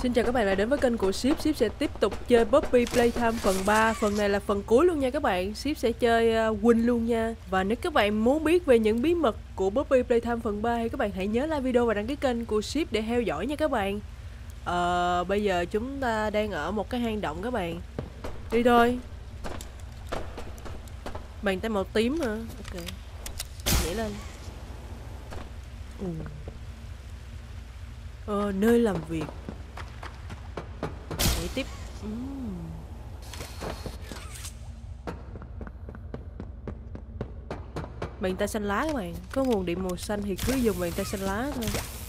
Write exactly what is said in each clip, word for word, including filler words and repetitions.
Xin chào các bạn đã đến với kênh của Ship. Ship sẽ tiếp tục chơi Poppy Playtime phần ba. Phần này là phần cuối luôn nha các bạn. Ship sẽ chơi uh, Win luôn nha. Và nếu các bạn muốn biết về những bí mật của Poppy Playtime phần ba thì các bạn hãy nhớ like video và đăng ký kênh của Ship để theo dõi nha các bạn. Ờ, bây giờ chúng ta đang ở một cái hang động các bạn. Đi thôi. Bàn tay màu tím hả? Ok. Nhảy lên. Ừ. Ờ, nơi làm việc. Nhảy tiếp. uhm. Bàn tay xanh lá các bạn. Có nguồn điện màu xanh thì cứ dùng bàn tay xanh lá thôi.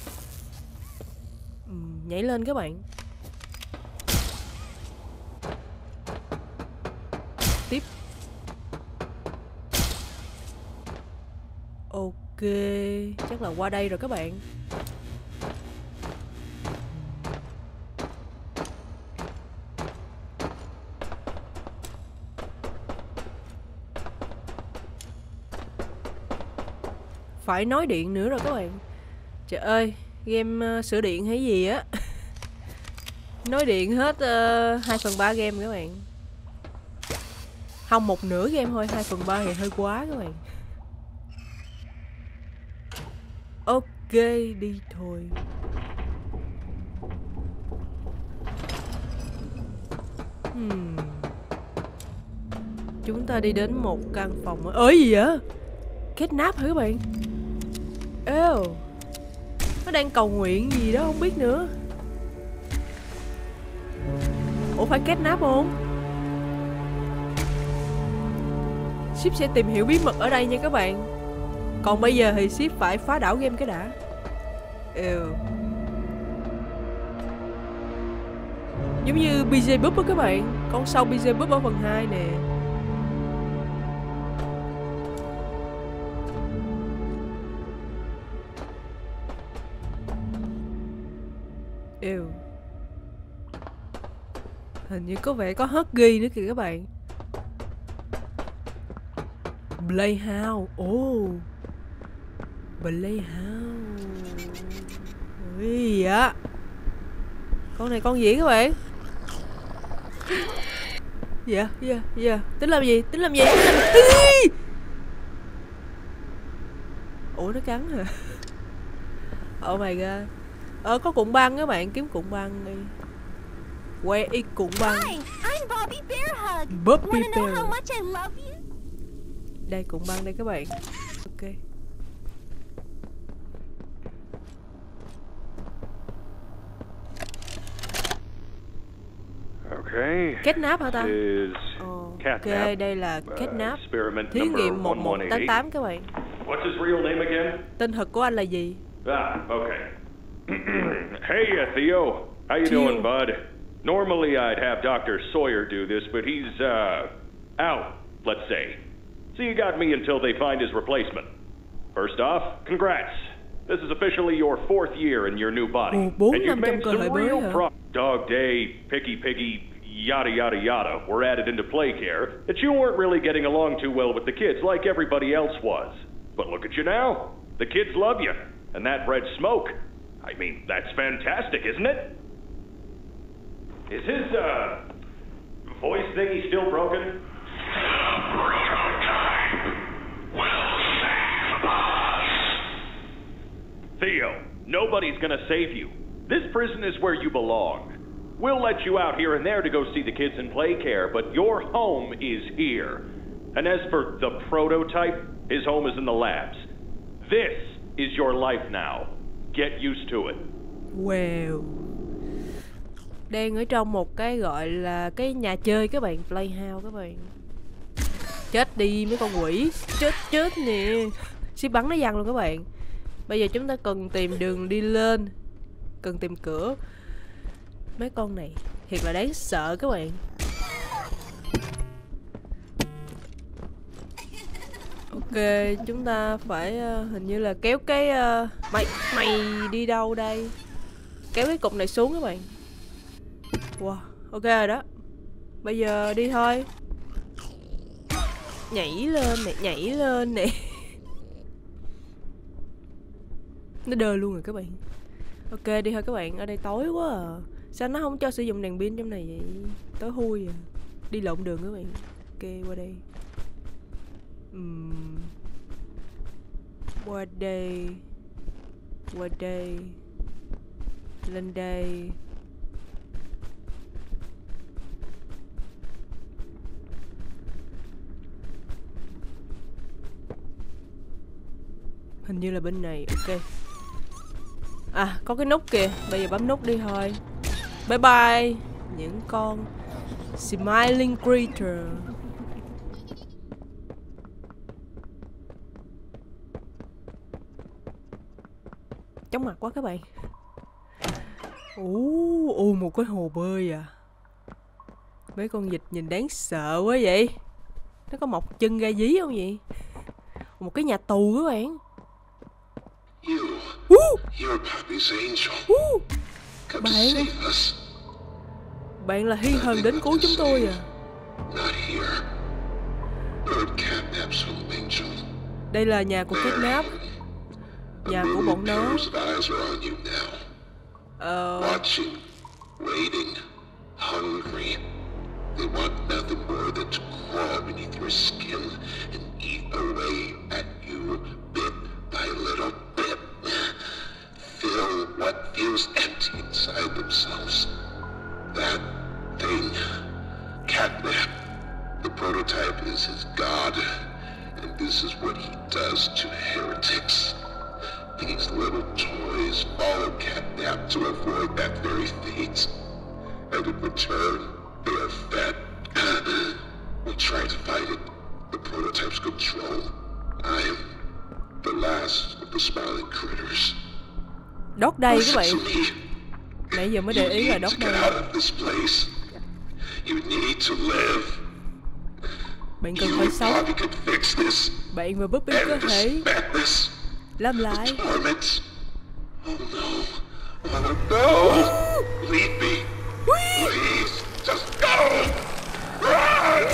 uhm. Nhảy lên các bạn. Tiếp. Ok. Chắc là qua đây rồi các bạn. Phải nói điện nữa rồi các bạn. Trời ơi, game uh, sửa điện hay gì á. Nói điện hết uh, hai phần ba game các bạn. Không, một nửa game thôi, hai phần ba thì hơi quá các bạn. Ok, đi thôi. hmm. Chúng ta đi đến một căn phòng. Ơi gì vậy? Kidnap hả các bạn? Ê, nó đang cầu nguyện gì đó không biết nữa. Ủa phải kidnap không? Ship sẽ tìm hiểu bí mật ở đây nha các bạn. Còn bây giờ thì Ship phải phá đảo game cái đã. Ê. Giống như bê giê Búp á các bạn. Con sâu bê giê Búp ở phần hai nè. Ew. Hình như có vẻ có Huggy nữa kìa các bạn. Playhouse. Oh, Playhouse. Ui dạ. Con này con gì các bạn? Dạ, dạ, dạ. Tính làm gì? Tính làm gì? Tính làm gì? Ủa nó cắn hả? Oh my god. Ờ có cuộn băng các bạn, kiếm cuộn băng đi. Where is cuộn băng? Hi, I'm Bobby Bearhug. Bobby Wanna know Bear. how much I love you? Đây cuộn băng đây các bạn. Ok. Okay. Kidnap hả ta? Ok, đây là kidnap. Thí nghiệm một một tám tám các bạn. What's his real name again? Tên thật của anh là gì? Ah, okay. Hey, uh, Theo. How you Theo. doing, bud? Normally I'd have Doctor Sawyer do this, but he's, uh, out, let's say. So you got me until they find his replacement. First off, congrats. This is officially your fourth year in your new body. Ồ, and you've made some mới real hả? pro- Dog Day, Picky Piggy, yada yada yada were added into play care that you weren't really getting along too well with the kids like everybody else was. But look at you now. The kids love you. And that red smoke, I mean, that's fantastic, isn't it? Is his, uh, voice thingy still broken? Prototype will save us. Theo, nobody's gonna save you. This prison is where you belong. We'll let you out here and there to go see the kids in play care, but your home is here. And as for the prototype, his home is in the labs. This is your life now. Get used to it. Wow. Đang ở trong một cái gọi là cái nhà chơi các bạn, Playhouse các bạn. Chết đi mấy con quỷ. Chết chết nè. Ship bắn nó văng luôn các bạn. Bây giờ chúng ta cần tìm đường đi lên. Cần tìm cửa. Mấy con này thiệt là đáng sợ các bạn. Ok, chúng ta phải uh, hình như là kéo cái uh, mày mày đi đâu đây? Kéo cái cục này xuống các bạn. Wow, ok rồi đó. Bây giờ đi thôi. Nhảy lên nè, nhảy lên nè. Nó đơ luôn rồi các bạn. Ok đi thôi các bạn, ở đây tối quá à. Sao nó không cho sử dụng đèn pin trong này vậy? Tối thui à. Đi lộn đường các bạn. Ok, qua đây. uhm. Qua đây. Qua đây. Lên đây. Hình như là bên này. Ok. À, có cái nút kìa. Bây giờ bấm nút đi thôi. Bye bye những con smiling creature. Chóng mặt quá các bạn. Ồ, ồ một cái hồ bơi à. Mấy con vịt nhìn đáng sợ quá vậy. Nó có mọc chân ra dí không vậy? Một cái nhà tù các bạn. You, uh! you're Pappy's angel. Uh! Come to Bạn, save us. bạn là thiên thần đến cứu chúng tôi à? Not here. You're Catnap's home angel. Đây là nhà của Catnap. Nhà của bọn nó. Ờ... Watching, waiting, hungry. They want nothing more than to crawl beneath your skin and eat away at you bit by little bit. Fill what feels empty inside themselves. That thing, Catnap, the prototype is his god, and this is what he does to heretics. These little toys follow Catnap to avoid that very fate. And in return, they are fed. We try to fight it. The prototype's control. I am the last of the smiling critters. Đốt đây các bạn. Nãy giờ mới để ý là đốt đây. Bạn cần phải sống. Bạn và Bobby có thể làm lại. Oh no. Oh no. Leave me. Please, just go. Run.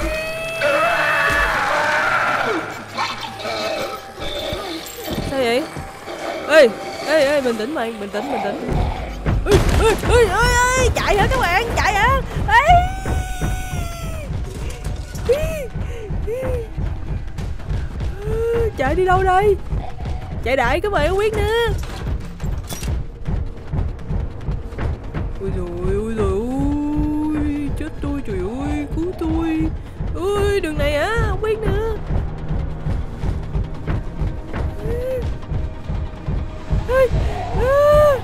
Sao vậy? Ê, ê, ê, bình tĩnh mày, bình tĩnh, bình tĩnh. Ê, ê, ê, ê, ê, chạy hả các bạn, chạy hả? Ê. Chạy đi đâu đây? Chạy đại các bạn không biết nữa. Ôi dồi ôi dồi ôi. Chết tôi trời ơi. Cứu tôi. Ôi đường này hả? Không biết nữa. Ê, à.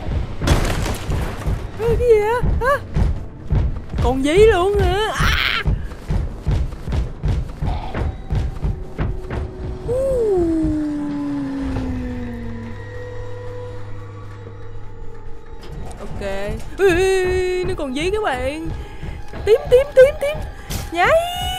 Ê, cái gì hả? À. Còn dí luôn hả? À. Ok. Ê, nó còn dí các bạn. Tím tím tím tím. Nhảy.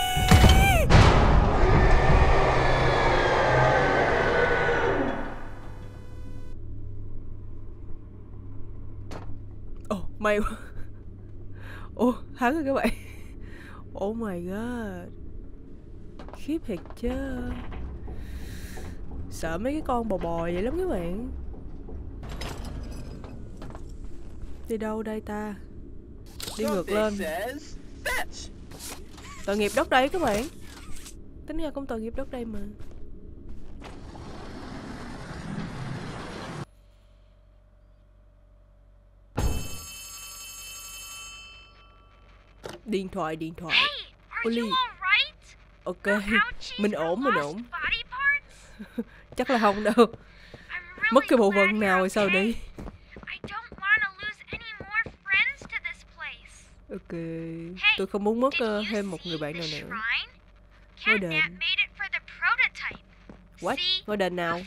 Ồ oh, may quá. Ồ oh, thắng rồi các bạn. Oh my god. Khiếp thiệt chứ. Sợ mấy cái con bò bò vậy lắm các bạn. Đi đâu đây ta? Đi ngược lên. Tội nghiệp đất đây các bạn. Tính ra cũng tội nghiệp đất đây mà. Điện thoại, điện thoại. Oli. Ok, mình ổn, mình ổn. Chắc là không đâu. Mất cái bộ phận nào rồi sao đi. Ok, tôi không muốn mất uh, thêm một người bạn nào nữa. Ngôi đền. What? Ngôi đền nào?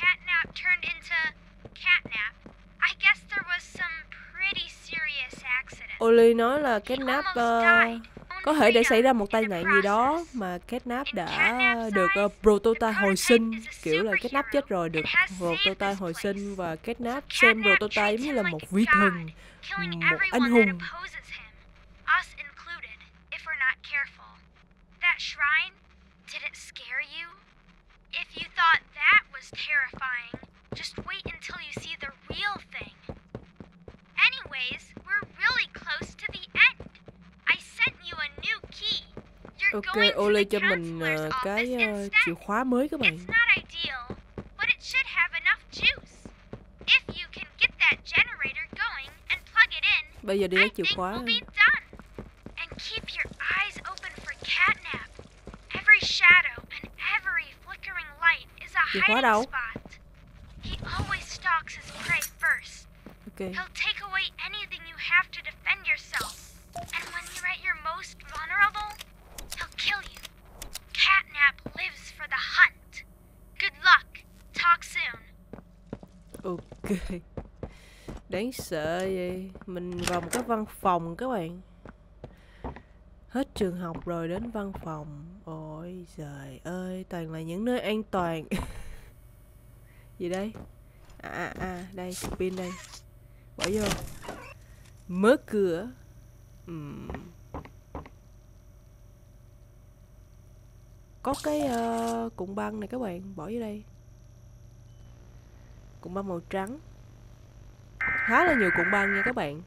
Oli nói là Catnap uh, có thể để xảy ra một tai nạn gì đó mà Catnap đã được uh, prototype hồi sinh. Kiểu là Catnap chết rồi được prototype hồi sinh và Catnap xem prototype giống như là một vĩ thần, một anh hùng. Shrine? Did it scare you? If you thought that was terrifying, just wait until you see the real thing. Anyways, we're really close Ok, Oli cho mình uh, cái uh, chìa khóa mới các bạn. Bây giờ đi lấy chìa khóa. Chìa khóa đâu? Okay. He'll take away anything you have to defend yourself. And when you're at your most vulnerable, he'll kill you. Catnap lives for the hunt. Good luck. Talk soon. Ok. Đáng sợ vậy. Mình vào một cái văn phòng các bạn. Hết trường học rồi đến văn phòng. Ôi trời ơi, toàn là những nơi an toàn. Gì đây? À à à, đây, pin đây. Bỏ vô. Mở cửa. uhm. Có cái uh, cuộn băng này các bạn. Bỏ vô đây. Cuộn băng màu trắng. Khá là nhiều cuộn băng nha các bạn.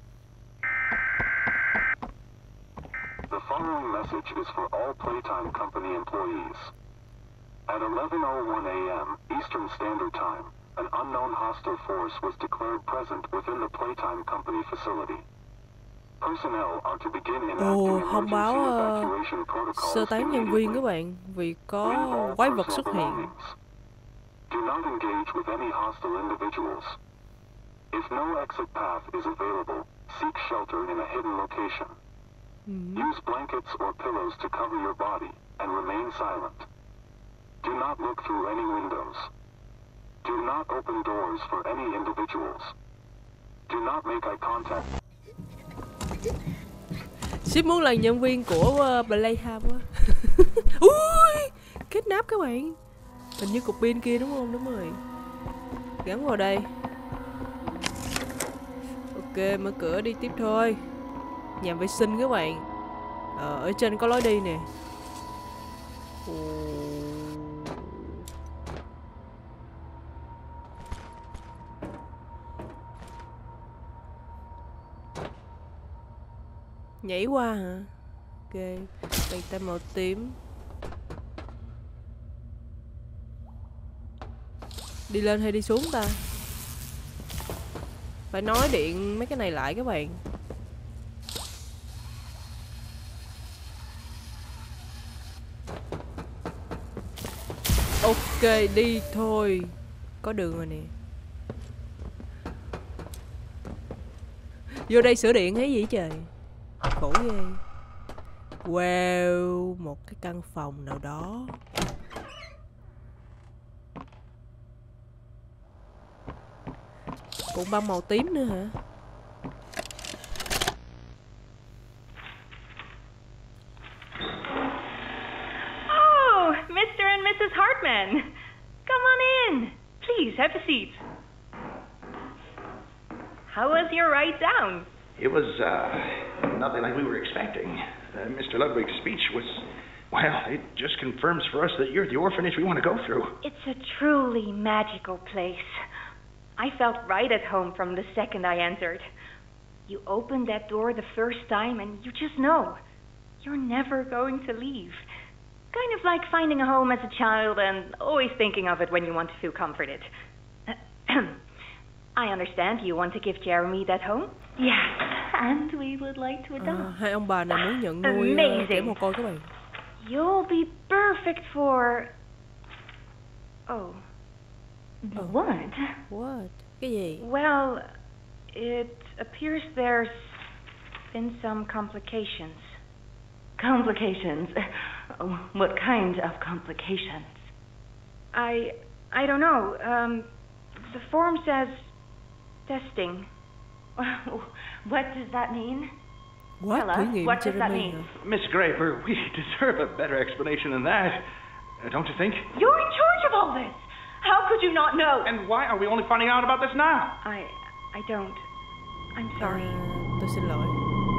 The following message is for all Playtime Company employees. At eleven oh one a m Eastern Standard Time, an unknown hostile force was declared present within the Playtime Company facility. Personnel are to begin enacting Ồ, thông báo emergency uh, evacuation protocols sơ tán nhân viên các immediately. bạn vì có Leave all quái vật personal xuất hiện. belongings. Do not engage with any hostile individuals. If no exit path is available, seek shelter in a hidden location. Mm. Use blankets or pillows to cover your body and remain silent. Do not look through any windows. Do not open doors for any individuals. Do not make eye contact. Ship muốn là nhân viên của uh, Playtime quá. Ui, kết nắp các bạn. Hình như cục pin kia đúng không? Đúng rồi. Gắn vào đây. Ok, mở cửa đi tiếp thôi. Nhà vệ sinh các bạn. Ờ, ở trên có lối đi nè. Ồ. Nhảy qua hả? Ok. Bàn tay màu tím. Đi lên hay đi xuống ta? Phải nói điện mấy cái này lại các bạn. Ok, đi thôi. Có đường rồi nè. Vô đây sửa điện hay gì trời. Khổ ghê. Wow, một cái căn phòng nào đó. Cuộn băng màu tím nữa hả? Oh, Mister and Missus Hartman. Come on in. Please, have a seat. How was your ride down? It was, uh, nothing like we were expecting. Uh, Mister Ludwig's speech was, well, it just confirms for us that you're the orphanage we want to go through. It's a truly magical place. I felt right at home from the second I entered. You open that door the first time and you just know you're never going to leave. Kind of like finding a home as a child and always thinking of it when you want to feel comforted. I understand you want to give Jeremy that home. Yes, and we would like to adopt. À, hai ông bà này muốn nhận nuôi uh, trẻ mồ côi các bạn. You'll be perfect for... Oh. Oh. What? What? Cái gì? Well, it appears there's been some complications. Complications? What kind of complications? I... I don't know. Um, the form says testing. What does that mean? What? Tell us, what does that mean? Miss Graper, we deserve a better explanation than that. Uh, don't you think? You're in charge of all this! How could you not know? And why are we only finding out about this now? I... I don't. I'm sorry. À, tôi xin lỗi.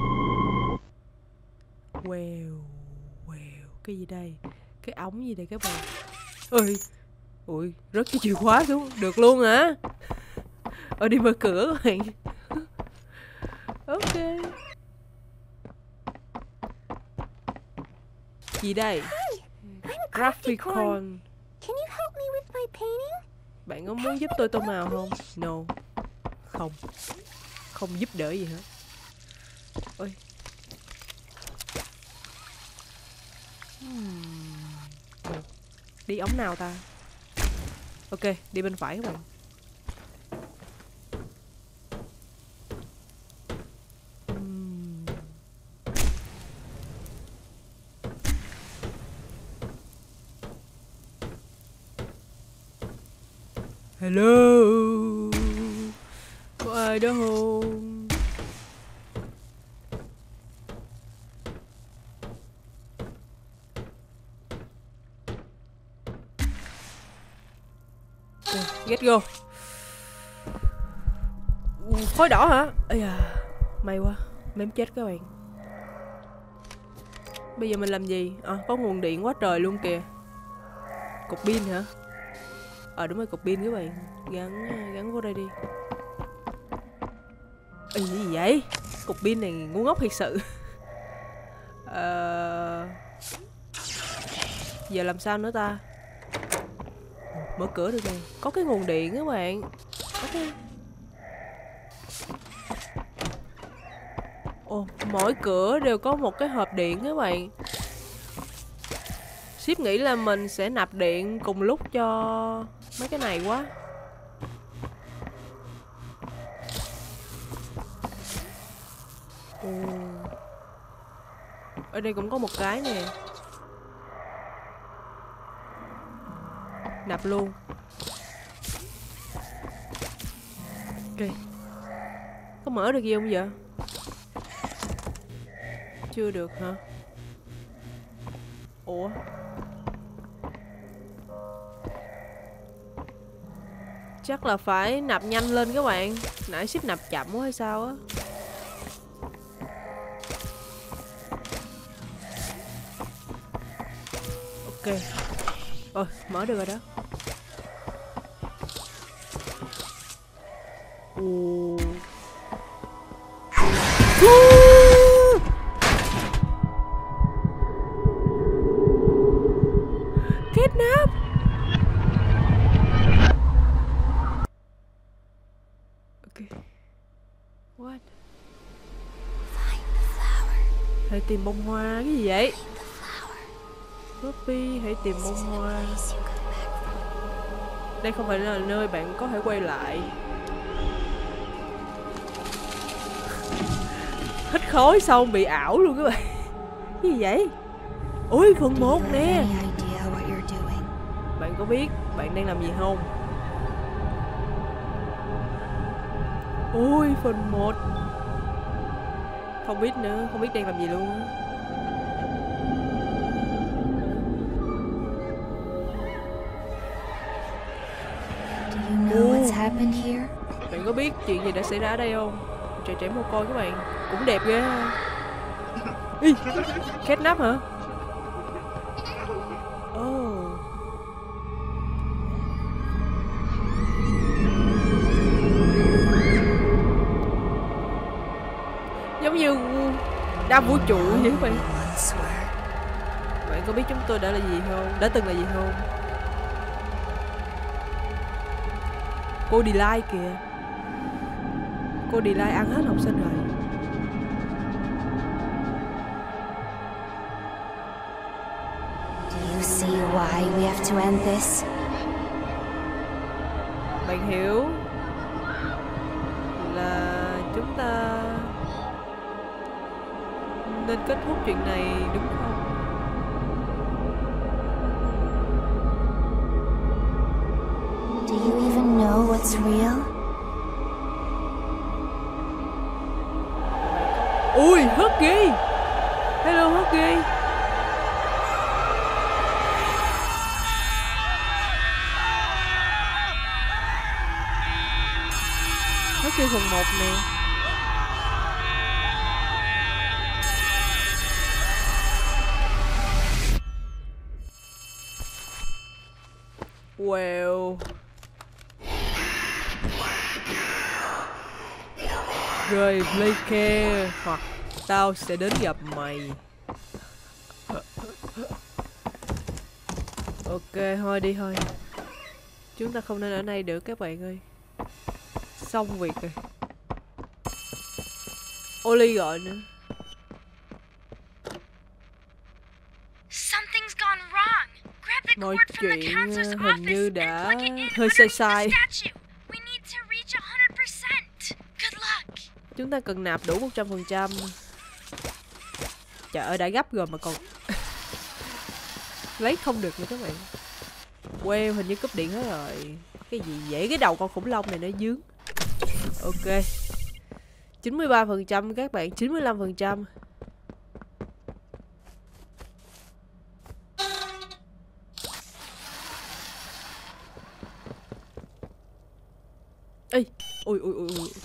Wow, wow, cái gì đây? Cái ống gì đây các bạn? Ơi, ui, rớt cái chìa khóa xuống, được luôn hả? Ờ, đi mở cửa các bạn. Ok. gì đây? Graphicon. Can you help me with my painting? Bạn có muốn giúp tôi tô màu không? No. Không. Không giúp đỡ gì hết. Ôi. Hmm. Đi ống nào ta? Ok, đi bên phải các bạn. Hmm. Hello. Có ai đó không? Get go. Ui, khói đỏ hả? Ây da, may quá, mém chết các bạn. Bây giờ mình làm gì? À, có nguồn điện quá trời luôn kìa. Cục pin hả? Ờ đúng rồi, cục pin các bạn. Gắn gắn vô đây đi. Ê, gì vậy? Cục pin này ngu ngốc thiệt sự. Ờ... Giờ làm sao nữa ta? Mở cửa được rồi. Có cái nguồn điện các bạn. Ok. Ồ, mỗi cửa đều có một cái hộp điện các bạn. Ship nghĩ là mình sẽ nạp điện cùng lúc cho mấy cái này quá. Ồ. Ở đây cũng có một cái nè. Nạp luôn. Ok. Có mở được gì không vậy? Chưa được hả? Ủa? Chắc là phải nạp nhanh lên các bạn. Nãy ship nạp chậm quá hay sao á. Ok. Ôi, mở được rồi đó. Ồ. Kidnap. Ok. What? Hãy tìm bông hoa. Cái gì vậy? Ruby, hãy tìm bông hoa. Đây không phải là nơi bạn có thể quay lại. Hít khói xong bị ảo luôn các bạn. Cái gì vậy? Ôi, phần một nè. Bạn có biết bạn đang làm gì không? Ôi, phần một. Không biết nữa, không biết đang làm gì luôn á. Bạn có biết chuyện gì đã xảy ra ở đây không? Trời trẻ mồ côi các bạn. Cũng đẹp ghê. Ý, kidnap hả? Oh. Giống như đa vũ trụ vậy các bạn. Bạn có biết chúng tôi đã là gì không? Đã từng là gì không? Cô Delay kìa. Cô Delay ăn hết học sinh rồi. Do you see why we have to end this? Bạn hiểu là chúng ta nên kết thúc chuyện này đúng không? Do you even know what's real? Ui, Huggy. Hello Huggy. Huggy phần một nè. Well. Rồi Blake hoặc tao sẽ đến gặp mày. Ok, thôi đi thôi. Chúng ta không nên ở đây được các bạn ơi. Xong việc rồi. Oli gọi nữa. Something's gone wrong. Grab the Mọi cord from the chuyện counselor's hình như office đã and plug it in hơi sai underneath sai. the statue. We need to reach one hundred percent. Good luck. Chúng ta cần nạp đủ một trăm phần trăm. Trời ơi, đã gấp rồi mà còn lấy không được nữa các bạn. Wow, hình như cúp điện hết rồi. Cái gì vậy? Cái đầu con khủng long này nó dướng. Ok, chín mươi ba phần trăm các bạn, chín mươi lăm phần trăm. Ê, ui ui ui ui.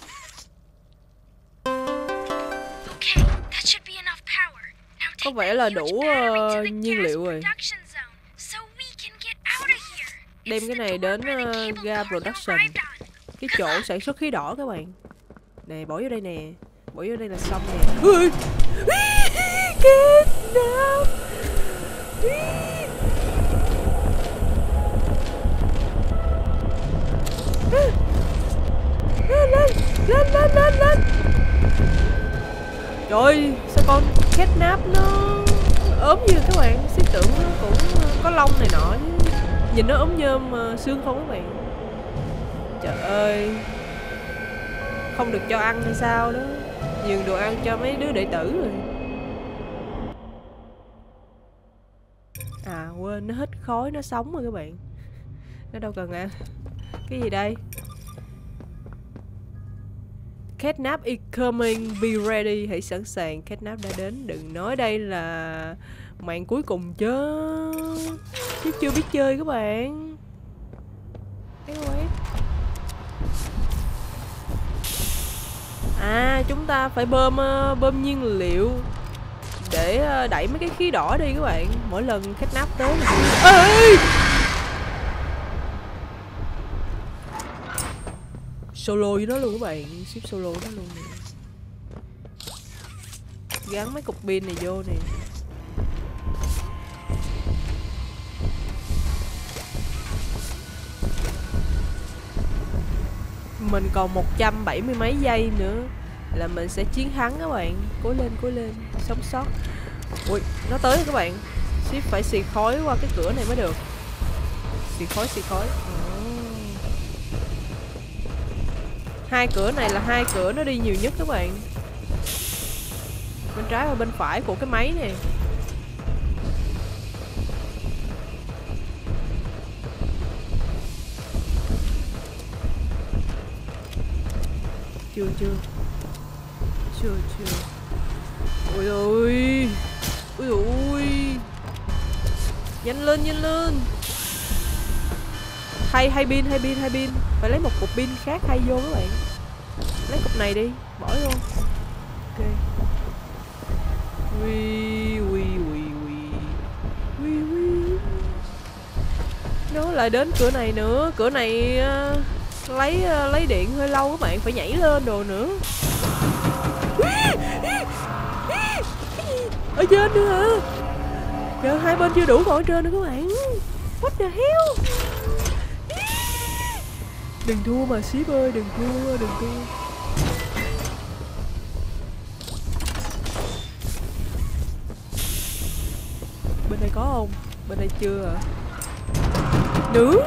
Okay, that should be enough power. Now Có take vẻ that là huge đủ battery to ờ, the nhiên gas liệu rồi. production zone so we can get out of here. Đem It's cái the này door đến where the ờ, cable ga car you production, arrived on. cái chỗ sản xuất khí đỏ các bạn. Nè, bỏ vô đây nè, bỏ vô đây là xong nè. Ui, kết nạp. Lên lên lên lên lên lên. Trời ơi, sao con kết nạp nó ốm như các bạn. Xí tưởng nó cũng có lông này nọ chứ. Nhìn nó ốm nhôm mà xương không các bạn. Trời ơi, không được cho ăn hay sao đó. Nhường đồ ăn cho mấy đứa đệ tử rồi. À quên, nó hít khói, nó sống rồi các bạn. Nó đâu cần ăn. Cái gì đây? Catnap is coming, be ready. Hãy sẵn sàng, Catnap đã đến. Đừng nói đây là màn cuối cùng chứ. Chứ chưa biết chơi các bạn. À, chúng ta phải bơm uh, bơm nhiên liệu để uh, đẩy mấy cái khí đỏ đi các bạn. Mỗi lần Catnap tới là... Ê! Solo với nó luôn các bạn, ship solo với nó luôn nè. Gắn mấy cục pin này vô nè. Mình còn một trăm bảy mươi mấy giây nữa là mình sẽ chiến thắng các bạn. Cố lên, cố lên, sống sót. Ui, nó tới rồi các bạn. Ship phải xì khói qua cái cửa này mới được. Xì khói, xì khói. Hai cửa này là hai cửa nó đi nhiều nhất các bạn. Bên trái và bên phải của cái máy này. Chưa chưa Chưa chưa Ôi ôi Ôi ôi Nhanh lên nhanh lên. Hay hay pin hay pin hay pin. Phải lấy một cục pin khác hay vô các bạn. Lấy cục này đi, bỏ vô. Ok. Ui ui ui ui ui ui. Nó lại đến cửa này nữa. Cửa này uh, lấy uh, lấy điện hơi lâu các bạn, phải nhảy lên đồ nữa. Ở trên nữa hả? Trời, hai bên chưa đủ còn ở trên nữa các bạn. What the hell? Đừng thua mà ship ơi, đừng thua, đừng thua. Bên đây có không? Bên đây chưa à? Nữa.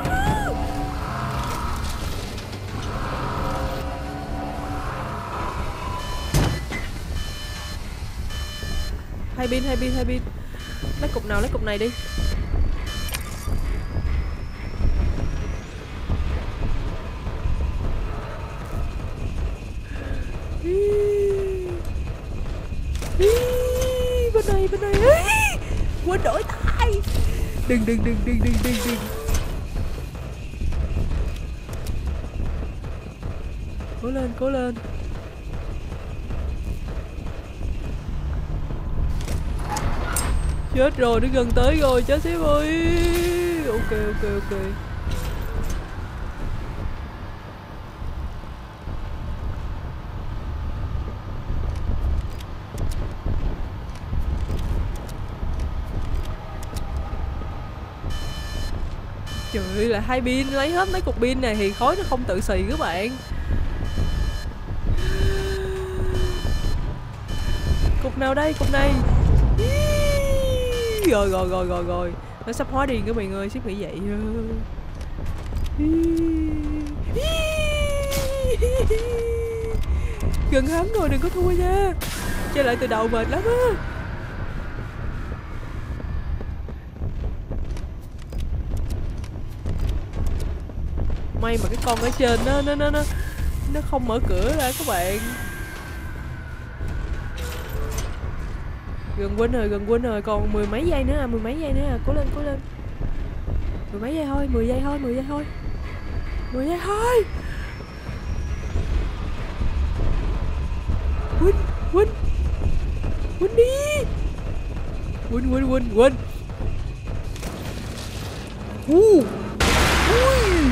Hai pin, hai pin, hai pin. Lấy cục nào lấy cục này đi. Bên này, bên này. Quên đổi tay. Đừng, đừng, đừng, đừng, đừng, đừng, đừng. Cố lên, cố lên. Chết rồi, nó gần tới rồi, chết xíu ơi. Ok, ok, ok. Trời ơi, là hai pin, lấy hết mấy cục pin này thì khói nó không tự xì các bạn. Cục nào đây, cục này. Rồi rồi rồi rồi rồi. Nó sắp hóa điên các bạn ơi, xếp nghĩ vậy. Gần hết rồi, đừng có thua nha. Chơi lại từ đầu mệt lắm á. May mà cái con ở trên nó nó nó nó nó không mở cửa ra các bạn. Gần quên rồi, gần quên rồi, còn mười mấy giây nữa à, mười mấy giây nữa à, cố lên, cố lên. Mười mấy giây thôi, mười giây thôi, mười giây thôi. mười giây thôi. Win, win. Win đi. Win, win, win, win. Uh. Ui.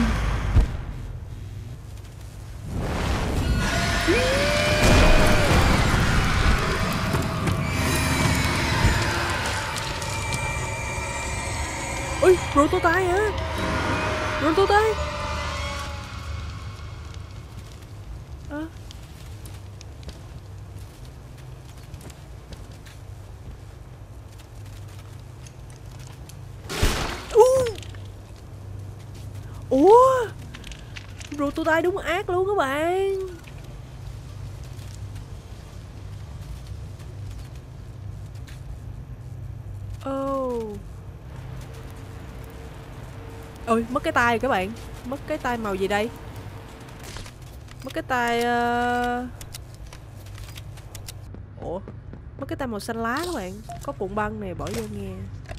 Ui, roll tay hả? Roll tay. À. Uh. Ủa? Roll tay đúng ác luôn các bạn. Oh. Ôi, mất cái tay rồi các bạn. Mất cái tay màu gì đây? Mất cái tay uh... Ủa? Mất cái tay màu xanh lá các bạn. Có cuộn băng này, bỏ vô nghe.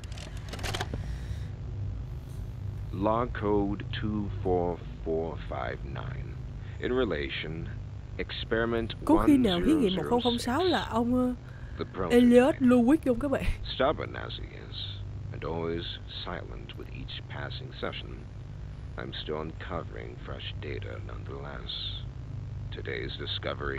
Log code two four four five nine. In relation, experiment có khi nào thí one nghiệm zero một không không zero sáu là ông The uh, Elliot prototype. Lewis không các bạn? Stubborn as he is, and always silent with each passing session, I'm still uncovering fresh data nonetheless. Today's discovery.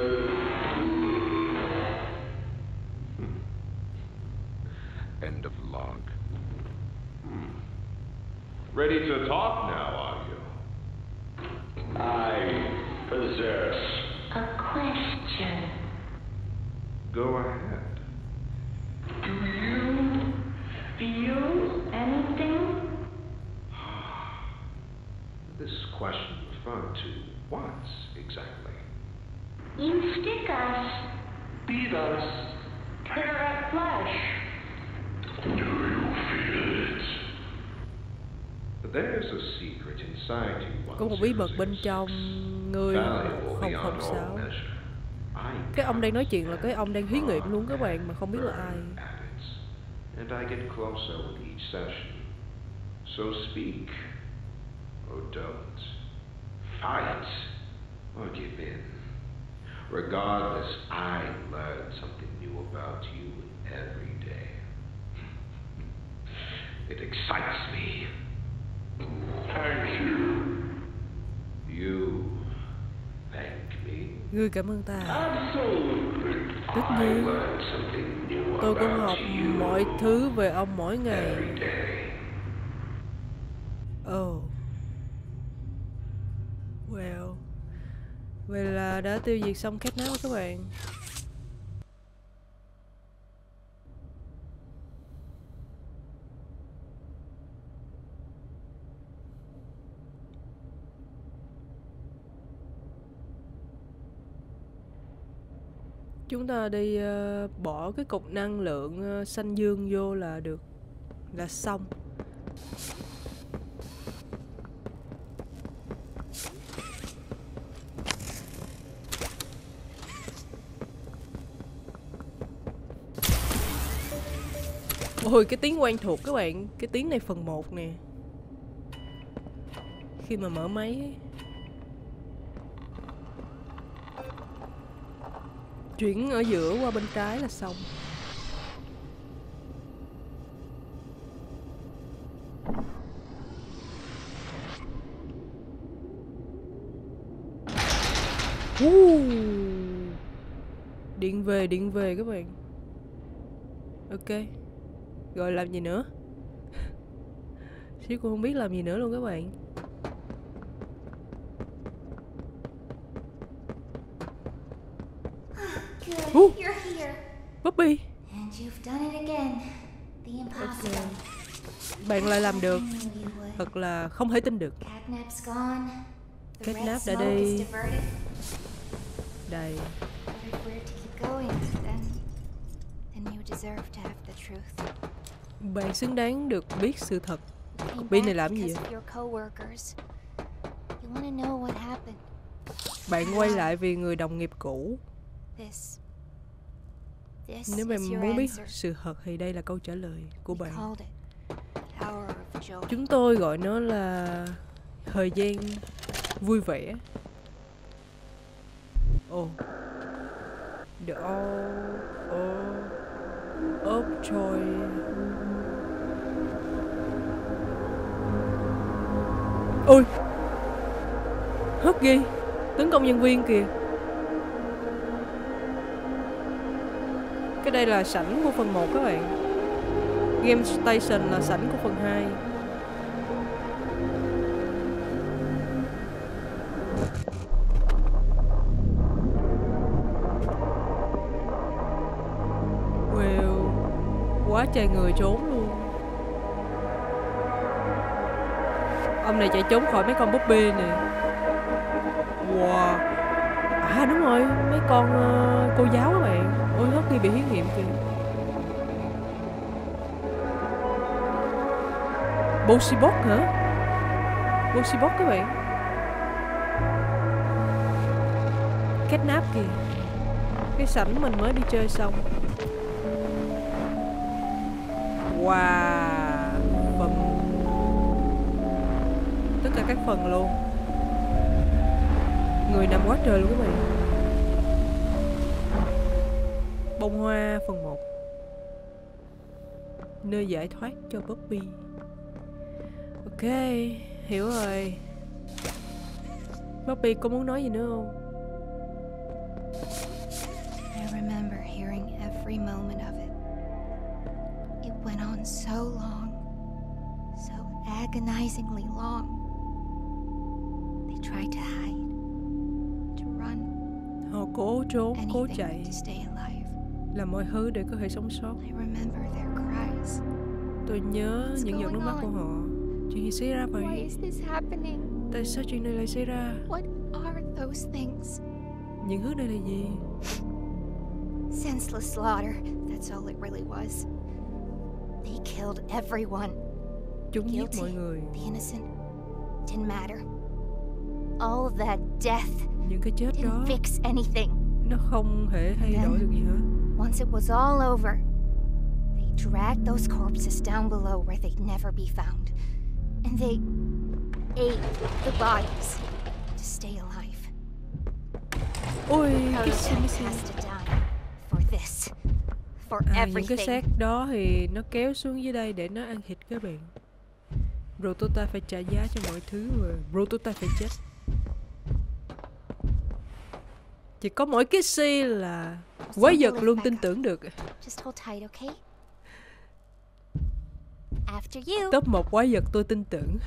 Hmm. End of log. Hmm. Ready to talk now, are you? I possess a question. Go ahead. Do you feel anything? This question referred to what exactly? You stick us, beat us, tear at flesh. Do you feel it? There's a secret inside you. Có một bí mật bên trong người không không sáu. Cái ông đang nói chuyện là cái ông đang thí nghiệm luôn các bạn, mà không biết là ai. And I get closer with each session. So speak or don't. Fight or give in. Regardless, I learn something new about you every day. It excites me. Thank you. You thank me. Ngươi cảm ơn ta. Absolutely. Tất nhiên, tôi cũng học mọi thứ về ông mỗi ngày. Oh. Well. Vậy là đã tiêu diệt xong Cat Nap các bạn. Chúng ta đi uh, bỏ cái cục năng lượng uh, xanh dương vô là được, là xong. Ôi, cái tiếng quen thuộc các bạn. Cái tiếng này phần một nè. Khi mà mở máy ấy. Chuyển ở giữa qua bên trái là xong. uh. Điện về, điện về các bạn. Ok. Rồi làm gì nữa? Xíu cũng không biết làm gì nữa luôn các bạn. Good, you're here. Bobby. And you've done it again. The impossible. Bạn lại làm được. Thật là không thể tin được. Catnap's gone. The red Catnap đã smoke is đi. diverted. Đây. But if we're to keep going, then then you deserve to have the truth. Bạn xứng đáng được biết sự thật. Came Copy này back làm gì because vậy? of your coworkers. You want to know what happened? Bạn quay lại vì người đồng nghiệp cũ. This. This Nếu bạn is your muốn biết answer. sự thật thì đây là câu trả lời của We bạn. called it the hour of joy. Chúng tôi gọi nó là thời gian vui vẻ. Ồ. The hour of joy. Ôi. Husky tấn công nhân viên kìa. Cái đây là sảnh của phần một các bạn. Game Station là sảnh của phần hai. Wow, quá trời người trốn luôn. Ông này chạy trốn khỏi mấy con búp bê nè. Wow. À đúng rồi, mấy con uh, cô giáo các bạn. Ôi Husky bị thí nghiệm kìa. Bossybot hả? Bossybot các bạn. Catnap kìa. Cái sảnh mình mới đi chơi xong. Wow. Phần. Tất cả các phần luôn. Người nằm quá trời luôn các bạn. Bông hoa phần một. Nơi giải thoát cho Bobby. Ok, hiểu rồi. Bobby có muốn nói gì nữa không? I remember hearing every moment of it. It went on so long, so agonizingly long. They tried to hide, to run, Họ cố trốn, cố anything chạy, to stay alive. làm mọi thứ để có thể sống sót. I remember their cries. Tôi nhớ What's những giọt nước going mắt của on? họ. Chuyện gì xảy ra Why vậy? is this happening? Tại sao chuyện này lại xảy ra? What are those things? Những thứ này là gì? Senseless slaughter. That's all it really was. They killed everyone. Chúng giết Guilty, mọi người. the innocent. Didn't matter. All of that death Những cái chết đó didn't fix anything. nó không thể thay đổi được gì hết. Once it was all over, they dragged those corpses down below where they'd never be found. And they ate the bodies to stay alive. Ôi, cái Elizabeth gì has to die for this, for À, những cái everything. xác đó thì nó kéo xuống dưới đây để nó ăn thịt các bạn. Rotota phải trả giá cho mọi thứ và Rotota phải chết. Chỉ có mỗi cái si là quái vật luôn tin tưởng được. Just hold tight, okay? After you. Top một quái vật tôi tin tưởng.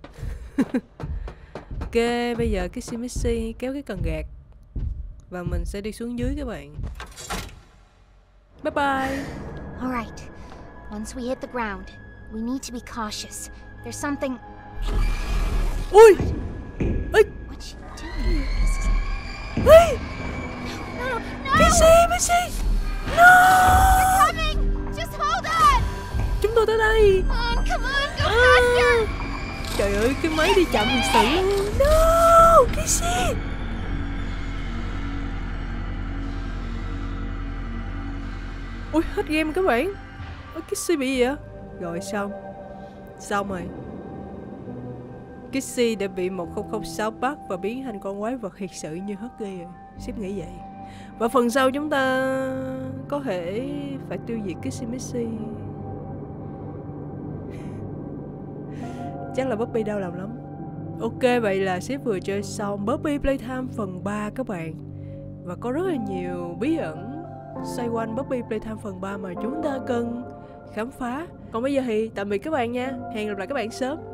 Ok, bây giờ cái si Missy kéo cái cần gạt và mình sẽ đi xuống dưới các bạn. Bye bye. All right. Once we hit the ground, we need to be cautious. There's something. Ui! Ê! What's she doing? Ê! No, no, no! Missy, Missy! No! We're coming! Just hold on! Chúng tôi tới đây. Come on, come on, go À. faster! Trời ơi, cái máy đi chậm thật sự luôn. No! Missy! Ui, hết game các bạn. Ôi, Kissy bị gì vậy? Rồi xong. Xong rồi. Kissy đã bị một không không sáu bắt và biến thành con quái vật thiệt sự như Husky rồi. Sếp nghĩ vậy. Và phần sau chúng ta có thể phải tiêu diệt Kissy Missy. Chắc là Bobby đau lòng lắm. Ok, vậy là sếp vừa chơi xong Bobby Playtime phần ba các bạn. Và có rất là nhiều bí ẩn xoay quanh Bobby Playtime phần ba mà chúng ta cần khám phá. Còn bây giờ thì tạm biệt các bạn nha. Hẹn gặp lại các bạn sớm.